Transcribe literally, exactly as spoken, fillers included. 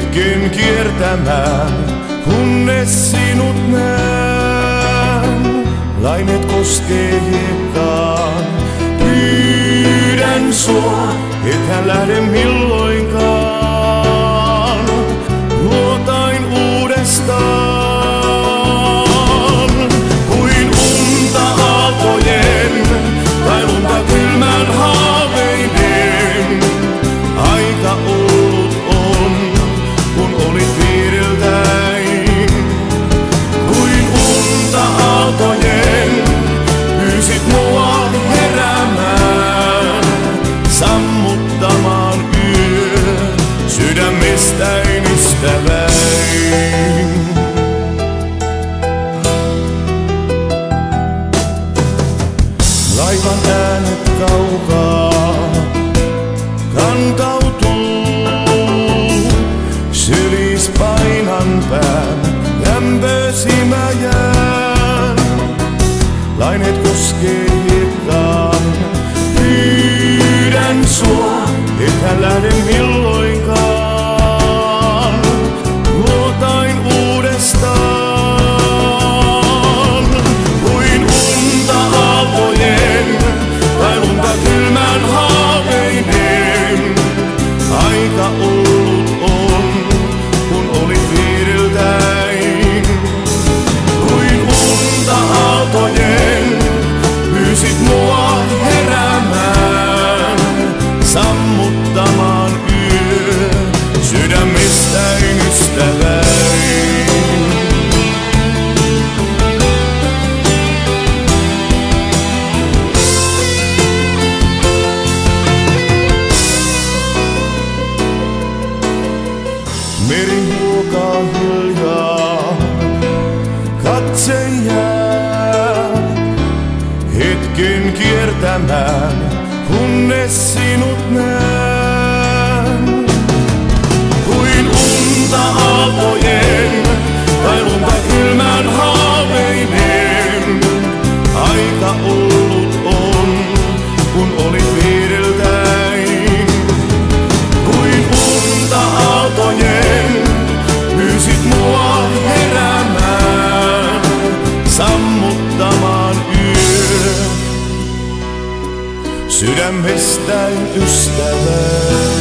hetken kiertämään, kunnes sinut näen. Lainet koskee hiekkaan, pyydän sua, ethän lähde milloinkaan. Luotain uudestaan, kuin unta aaltojen, tai lunta kylmän haaveiden. Aika ollut on, kun olit viiriltäin. Kuin unta aaltojen, pyysit mua heräämään, sammuttamaan yö sydämestäin ystäväin. Laivan äänet kaukaa kantautuu, sylis painan pään, lämpösi mä jään. Lainet koskee hiekkaan, pyydän sua, ethän lähde milloinkaan. Luotain uudestaan, kuin unta aaltojen, tai lunta kylmän haaveiden. Aika ollut on, kun olit viiriltäin. Kuin unta aaltojen, pyysit mua heräämään, sammuttamaan yö sydämestäin ystäväin. Meri huokaa hiljaa, katse jää hetken kiertämään, kunnes sinut näen. Kuin unta aaltojen, tai lunta kylmän haaveiden. Aika ollut on, kun olit viiriltäin. Kuin unta aaltojen, pyysit mua heräämään, sammuttamaan yö sydämestäin ystäväin.